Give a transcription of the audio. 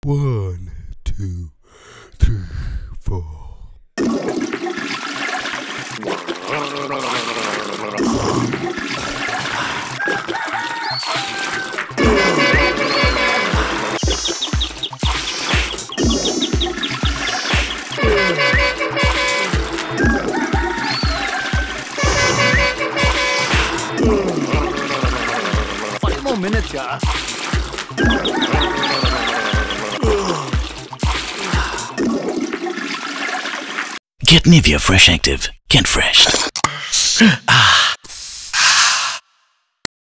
1, 2, 3, 4. 5 more minutes, yeah. Get Nivea Fresh Active. Get fresh.